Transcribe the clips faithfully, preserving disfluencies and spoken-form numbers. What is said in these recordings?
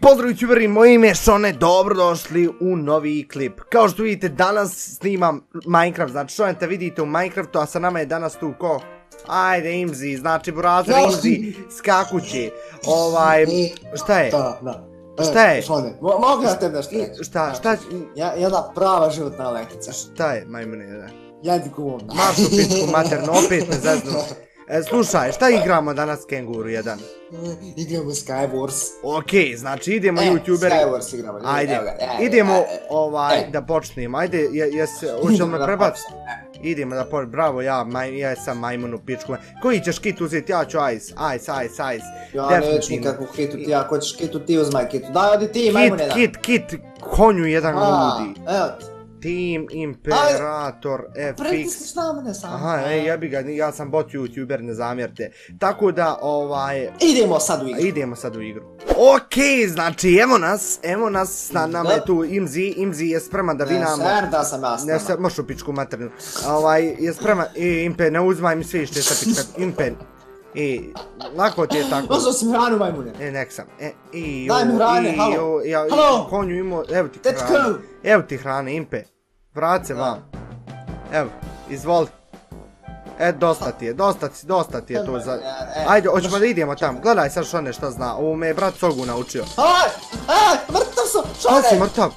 Pozdrav youtuberi, moje ime je Šone, dobrodošli u novi klip. Kao što vidite, danas snimam Minecraft, znači Šone te vidite u Minecraftu, a sa nama je danas tu ko? Ajde Imzi, znači Burazer Imzi, skakući. Ovaj, šta je? Da, da. Šta je? Šone, mogu ja tebi nešto reći? Šta, šta? Jedna prava životna lekcija. Šta je, majmune, da? Jedi govna. Maršu pičku materno, opet me zeznu. E, slušaj, šta igramo danas Kenguru jedan? Igramo Skywars. Okej, znači idemo youtuberi. Skywars igramo. Ajde, idemo ovaj da počnemo. Ajde, jes, hoće li me prebaciti? Idemo da počnemo, bravo, ja, ja sam majmun u pičku. Koji ćeš kit uzeti? Ja ću ice, ice, ice, ice. Ja neću nikakvu kitu ti, ako ćeš kitu ti uzmaj kitu. Daj, odi ti, majmune da. Kit, kit, kit, konju jedan ludi. Evo ti. Team Imperator F X. Pritisniš na mene samo. Aha, ej, jebi ga, ja sam bot youtuber, ne zamjerite. Tako da, ovaj... Idemo sad u igru. Idemo sad u igru. Okej, znači, evo nas, evo nas, na nama je tu Imzi, Imzi je spreman da vi nam... Ne, ser da sam ja s nama. Ne, ser, moš u pičku maternu. Ovaj, je spreman, i Impe, ne uzmaj mi sve što sa pička, Impe. I, lako ti je tako. Uzao si mi hranu, majmune. E, nek sam. E, i, daj mi hrane, halo. Halo. Konju imao, evo ti hrane. Evo ti hrane, Impe. Vrat se vam. Evo, izvoli. E, dosta ti je, dosta ti, dosta ti je to za... Ajde, hoćemo da idemo tam. Gledaj sad Šone šta zna. Ovo me je brat Sogu naučio. Aj, aj, mrtav sam, Šone. Šta si mrtav?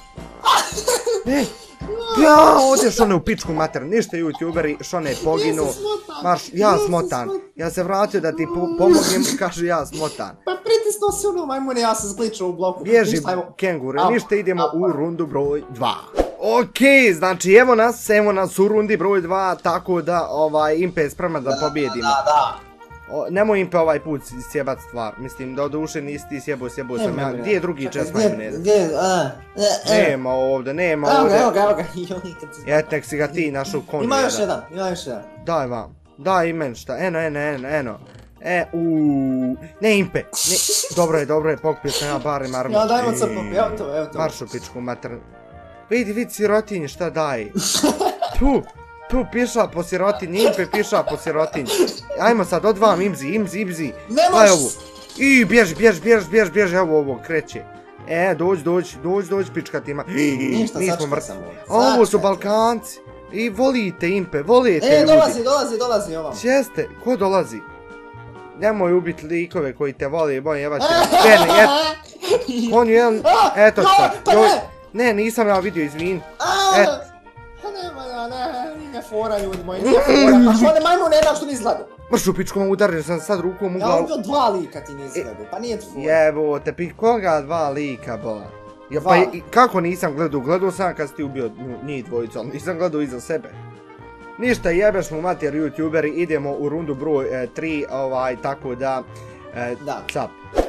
E, ja, ovdje Šone u pičku mater. Ništa youtuberi, Šone je poginu. Marš, ja smotan. Ja se vratio da ti pomognem, kaže ja smotan. Pa pritisnuo si ono, majmune, ja sam zgličao u bloku. Bježi, Kenguru, ništa, idemo u rundu broj dva. Okej, znači evo nas, evo nas u rundi broj dva, tako da ovaj Impe je spreman da pobjedimo. Da, da. Nemoj Impe ovaj put sjebat stvar, mislim da od duše nisi ti sjebo, sjebo sam ja. Gdje je drugi čest majmuneza? Gdje, a, Nema ovdje, nema ovdje. Evo ga, evo ga, Eto, nek si ga ti našao konju jedan. Ima još jedan, ima još jedan. Daj vam, daj i meni šta, eno, eno, eno, eno. E, uuuu, ne Impe, ne, dobro je, dobro je, pokupio sam ja barem armu. Ja, dajmo crpo, evo to, evo to. Maršu pičku mater. Vidi, vidi sirotinje šta daje. Tu, tu piša po sirotinji, Impe piša po sirotinji. Ajmo sad, odvam Imzi, Imzi, Imzi. Nemoš! I bježi, bježi, bježi, bježi, bježi, evo ovo, kreće. E, dođi, dođi, dođi, dođi, pička ti ima. Nismo mrtvi. Ovo su Balkanci. I volite Impe, volite ljudi. E, dolazi, dolazi, dolazi ovam. Jeste, ko dolazi? Nemoj ubiti likove koji te voli, boj jebati. Kreni, eto. Konju jedan, eto šta. Ne, nisam ja vidio, izvin. Eto. Nema ja, ne, nije fora ljudi moji, nije fora. Pa Šone, majmune, jedna što nisi gledao. Mršu pičkom udario sam sad rukom u glavu. Ja ubio dva lika ti nisi gledao, pa nije fora. Jebote, pi koga dva lika bola? Pa kako nisam gledao, gledao sam kad si ti ubio njih dvojicu, ali nisam gledao iza sebe. Ništa, jebeš mu mater youtuberi, idemo u rundu broj tri, ovaj, tako da... Da. Cap.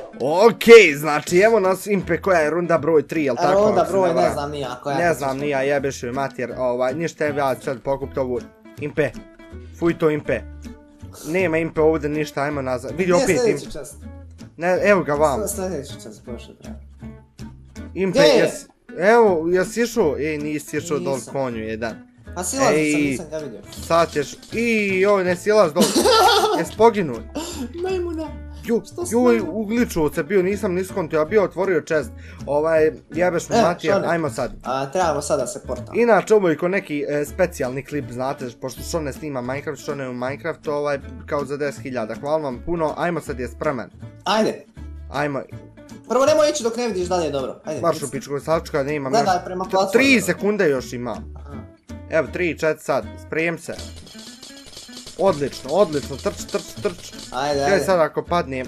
Okej, znači evo nas Impe, koja je runda broj tri, jel tako? Runda broj, ne znam nija koja je. Ne znam nija, jebeš ju mater, ovaj, ništa ja sad pokupit ovu. Impe, fuj to Impe. Nema Impe ovdje ništa, ajmo nazad. Vidi opet Impe. Gdje je sljedeći čast? Ne, evo ga vam. Sljedeći čast, prošle treba. Impe, jes, evo, jes išao? Ej, nisi išao dol konju jedan. A silazio sam, nisam ga vidio. Sad ćeš, iii, oj, ne silaz dol. Jes poginuo? Majmuna. Juj, ugličuo se bio, nisam niskontio, a bio otvorio čest. Ovaj, jebeš mu matija, ajmo sad. Trebamo sad da se porta. Inače, ovo je ko neki specijalni klip, znate, pošto Šone snima Minecraft, Šone je u Minecraftu, ovaj, kao za deset hiljada. Hvala vam puno, ajmo sad je spreman. Ajde. Ajmo. Prvo nemoj ići dok ne vidiš da li je dobro. Marš u pičku, sačka, ne imam još. Gledaj prema platformu. Tri sekunde još imam. Evo, tri, četiri sad, sprijem se. Odlično, odlično, trč, trč, trč. Ajde, ajde. Gdje sad ako padnem?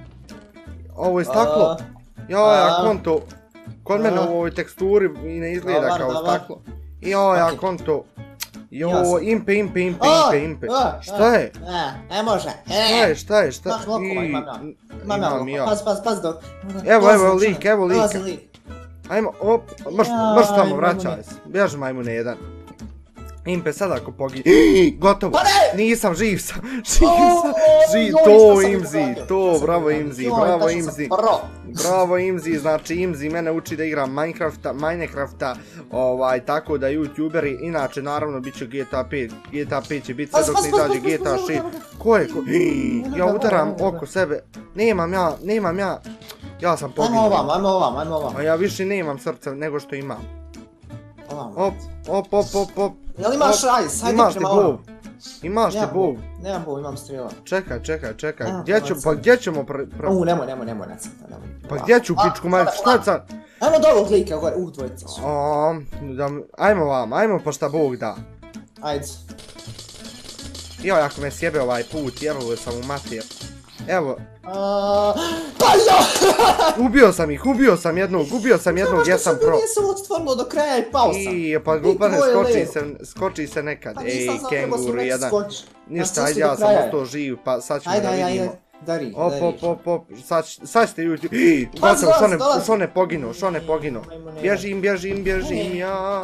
Ovo je staklo. Joj, a konto. Kod mene u ovoj teksturi i ne izgleda kao staklo. Joj, a konto. Joj, Impe, Impe, Impe, Impe, Impe. Šta je? Ne može. Šta je, šta je, šta je? Imam ja. Paz, paz, paz dok. Evo, evo lik, evo lika. Ajmo, op, mrš tamo, vraćaj se. Bježi majmune jedan. Impe sad ako pogine, gotovo, nisam, živ sam, živ sam, živ, to Imzi, to, bravo Imzi, bravo Imzi, bravo Imzi, znači Imzi mene uči da igram Minecrafta, Minecrafta, ovaj, tako da youtuberi, inače naravno bit će G T A pet, G T A pet će biti sve dok ne izađe G T A šest, ko je, ko, ja udaram oko sebe, nemam ja, nemam ja, Ja sam Ajmo poginuo. ovam, ajmo ovam, ajmo ovam. A ja više nemam srca nego što imam. Ovam. Op, op, op, op, op. Jel imaš ice? Hajde Imaš ti prema bov. ovam. Imaš ti bov. Nemam bov, imam strela. Čekaj, čekaj, čekaj. Evo, Gdje ćemo, pa gdje ćemo pre... pre- U, nemoj, nemoj, nemoj, necrta, nemoj. Pa gdje ću pičku majku, šta je sad? Ajmo do ovog lika gore, u, dvojica su. O, da, ajmo vam, ajmo pa šta Bog da. Ajde. Joj, ako me sjebe ovaj put, evo sam u mater. Evo, Pa ja! ubio sam ih, ubio sam jednog, ubio sam jednog, ja sam pro. Nije se ovo stvorilo do kraja i pao sam. I, pa glupane, skoči se, skoči se nekad. Pa Ej, nisam znao treba kenguru sam jedan. skoči. Ništa, ajde, ja sam ostao živ, pa sad ćemo Ajde, da ajde, vidimo. ajde, dari, Op, dari. op, op, op, sad, sad ste ljudi, ii, Pa, gotovo, dolazi, šone, dolazi. šone poginuo, šone poginuo. Bježim, bježim, bježim, ja.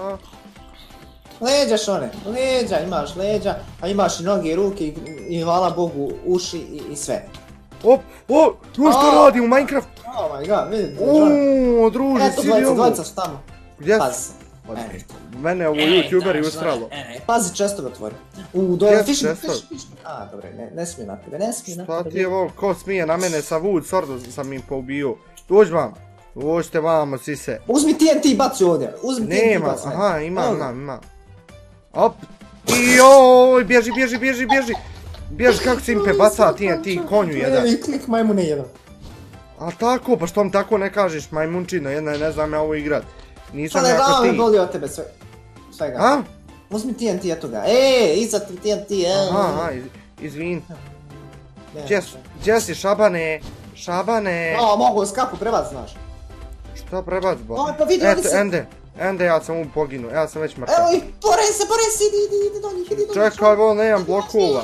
Leđa šone, leđa, imaš leđa, a imaš i noge i ruke i, i hvala Bogu uši i, i sve. Op, o, tu što radi u Minecraft? Oh my god, vidite, šone. Uuuu, druži, Eto, si li dvojica, ovo? dvojica su tamo. Gdje Pazi. si? Mene ovo youtuberi ustralo. Pazi, često ga otvori. U, do, Gdje fishing, često? fishing, fishing. A, dobro, ne, ne smije na tebe, ne smije na Šta tebe. ti je ovo, ko smije na mene sa Wood Swordom sam im poubio. Dođi vam, dođite vamo, sise. Uzmi T N T i baci ovdje, uzmi T N T i Nema, baci. aha, imam, imam, imam. Op, i joj, bježi, bježi, bježi, bježi. Bježi kako si impe baca T N T konju jedan. Evi, klik majmune jedan. A tako, pa što mi tako ne kažeš, majmunčino, jedna ne znam ja ovo igrat. Nisam Sada ja je ko glava me ti. boli od tebe sve. Svega. A? Uzmi T N T, eto ga. E, iza ti T N T, e. Aha, aha, iz- izvin. Ne, Gdje si- Gdje si, Šabane? Šabane? O, mogu skapu prebac, znaš. Šta prebacbo? O, pa vidi, oni Eto, se- Ende, Ende, ja sam u poginu, ja sam već mrtav. Evo ih, bore se, bore se, idi, idi, idi do njih, idi do njih. Čekaj, ovo nemam blokova.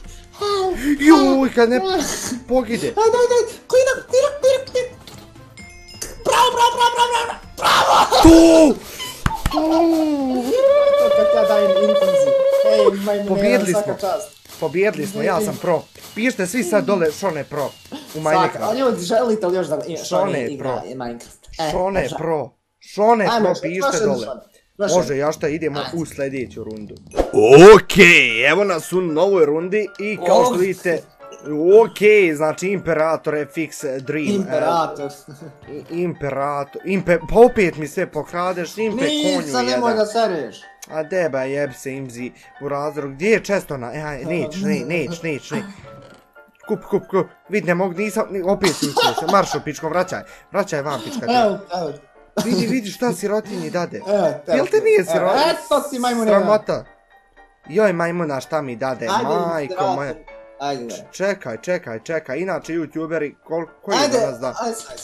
Juj, kad ne pogide. Ajde, ajde, ajde, klinak, klinak, klinak, klinak. Bravo, bravo, bravo, bravo, bravo. Tu! To kad ja dajem intenziju. Ej, majmune, Pobjedili svaka smo. čast. Pobjedili smo, ja sam pro. Pišite svi sad dole Šone pro. U Svaka, a Minecraft. ljudi, želite li još da Šone Šone je igra pro. i Minecraft? E, Šone e, pro. Šone Ajmo, pro, još pišite jednu dole. Šone. Još Može, jednu. ja šta idemo Ajde. u sljedeću rundu. Okej, evo nas u novoj rundi i kao što Oh. vidite, okej, znači Imperator F X Dream. Imperator. I- Imperator, impe, pa opet mi sve pokradeš, impe konju Nisam, nemoj jedan. da sereš. A deba jeb se imzi u razdoru, gdje je često na, e, aj, neć, ne, neć, neć, ne. Kup, kup, kup, vid ne mogu, nisam, ni- opet si uspio, maršu pičko, vraćaj, vraćaj vam pička ti. Evo, evo. Vidi, vidi šta sirotinji dade. Evo, evo. Jel te nije sirotinji? Eto ti majmune. Sramota. Joj majmuna šta mi dade, Ajde, majko zdravo. moja. Ajde, ajde. Čekaj, čekaj, čekaj, inače youtuberi, kol, koji je Ajde, danas dan? ajde, ajde.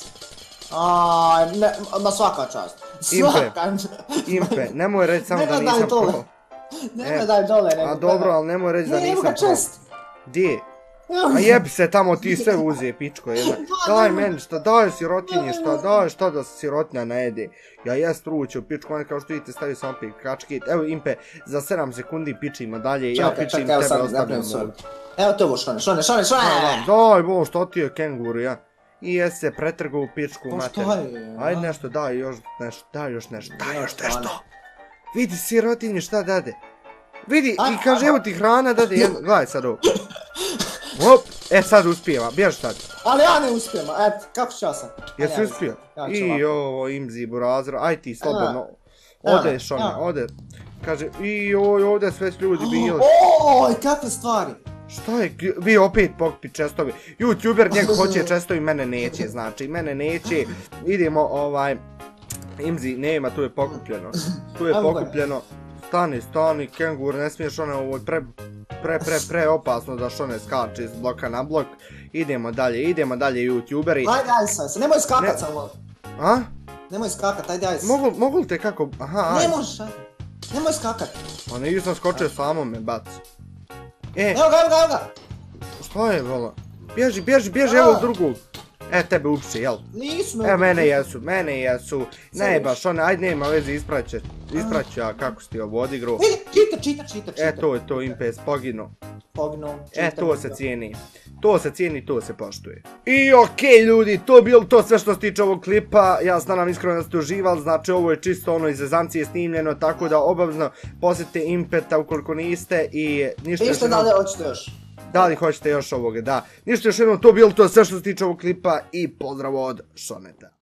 Aj, ne, ma svaka čast. Impe. Svaka. Impe, nemoj reći samo Ne da gledaj nisam dole. pro. Nemoj E, daj dole, nego. A dobro, ali nemoj reći da Ne, evo nisam ga pro. čest. Gdje? Evo A jebi se tamo ti sve uze, pičko jedna. Daj meni šta, daj sirotinje šta, daj šta da se sirotinja najede. Ja jest ruću, pičko, on kao što vidite stavio sam opet kačket. Evo Impe, za sedam sekundi pičimo dalje, ja Čekaj, pičim čekaj, evo tebe sad ostavljam napravim svoj. ovdje. Evo to bo šone, šone, šone, šone! Daj bo, što ti je kenguru, ja? I jes se pretrgu u pičku Pa mater. šta je? Ajde nešto, daj još nešto, daj još nešto, daj još stvarno. nešto. Vidi sirotinje šta dade. Vidi, Aj, i kaže aj. evo ti hrana dade, jedno, gledaj sad ovo. Hop, e sad uspijeva, bjež sad. Ali ja ne uspijem, eto, kako ću ja sam? Jesi Ja uspio? Ja ću I ovako. ovo imzi burazro, aj ti slobodno. Evo, Ode Šone, evo. ode. Kaže, i oj, ovdje sve ljudi bili. Oj, kakve stvari! Šta je, vi opet pokpi čestovi. Youtuber njeg hoće čestovi, mene neće, znači, mene neće. Idemo, ovaj, imzi, nema, tu je pokupljeno. Tu je Evo ga. pokupljeno. Stani, stani, kengur, ne smiješ one, ovo je pre, pre, pre, pre opasno da Šone skače iz bloka na blok. Idemo dalje, idemo dalje, youtuberi. Ajde, ajde sam se, nemoj skakat Ne. samo. A? Nemoj skakat, ajde, ajde. Mogu, mogu li te kako, aha, aj. Ne možeš, ajde. Nemoj skakat. Pa nisam skočio samo me baci. E, Evo ga, evo ga, evo ga. šta je vola? Bježi, bježi, bježi, evo drugog. E, tebe upše, jel? Nisu me... E, mene jesu, mene jesu. Ne baš, one, ajde nema veze, ispraću, ispraću ja kako si ti ovo odigrao. Vidi, čita, čita, čita, čita. E, to je to, Impes, poginu. Pognu. E, to se cijeni. To se cijeni, to se poštuje. I okej ljudi, to je bilo to sve što se tiče ovog klipa. Ja se nadam iskreno da ste uživali, znači ovo je čisto ono iz zezancije snimljeno, tako da obavezno posjetite Impeta ukoliko niste i ništa I što još jednom- dalje hoćete još? Da li hoćete još ovoga, da. Ništa još jednom, to bilo to sve što se tiče ovog klipa i pozdrav od Šoneta.